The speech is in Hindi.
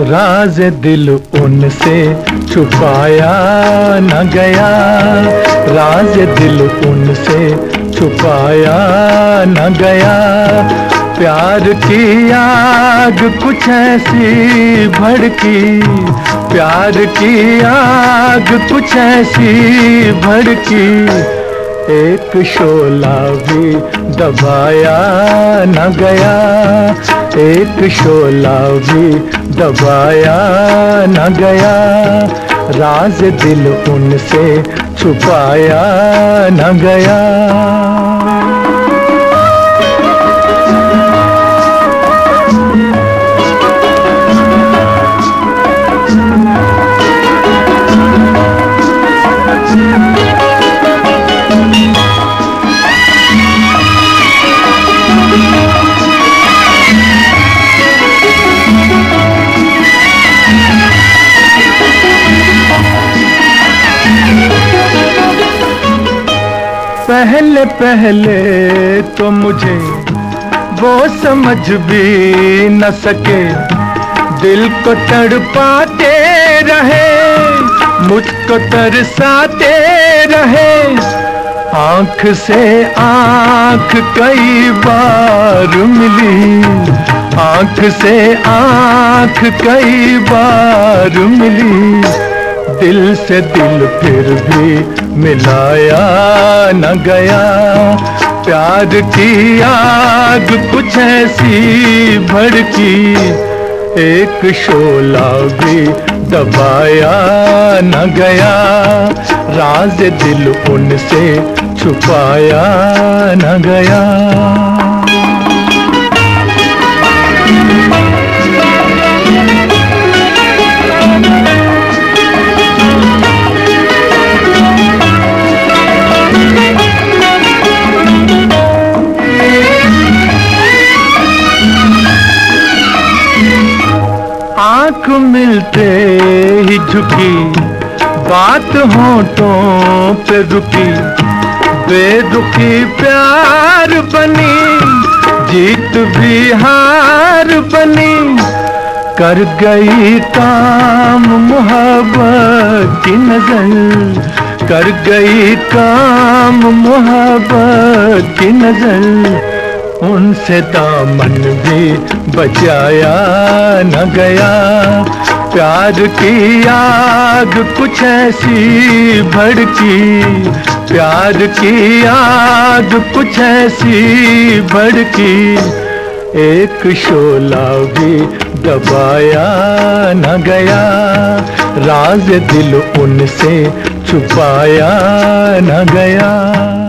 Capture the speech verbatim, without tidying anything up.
राज दिल उनसे छुपाया न गया, राज दिल उनसे छुपाया न गया। प्यार की आग कुछ ऐसी भड़की, प्यार की आग कुछ ऐसी भड़की, एक शोला भी दबाया न गया, एक शोला भी दबाया न गया। राज दिल उनसे छुपाया न गया। पहले पहले तो मुझे वो समझ भी न सके, दिल को तड़पाते रहे, मुझको तरसाते रहे। आँख से आँख कई बार मिली, आँख से आँख कई बार मिली, दिल से दिल फिर भी मिलाया न गया। प्यार की आग कुछ ऐसी भड़की, एक शोला भी दबाया न गया। राज दिल उनसे छुपाया न गया। आँख मिलते ही झुकी, बात होठों पे रुकी, बेरुखी प्यार बनी, जीत भी हार बनी। कर गई काम मोहब्बत की नजर, कर गई काम मोहब्बत की नजर, उनसे दामन भी बचाया न गया। प्यार की आग कुछ ऐसी भड़की, प्यार की आग कुछ ऐसी भड़की, एक शोला भी दबाया न गया। राज दिल उनसे छुपाया न गया।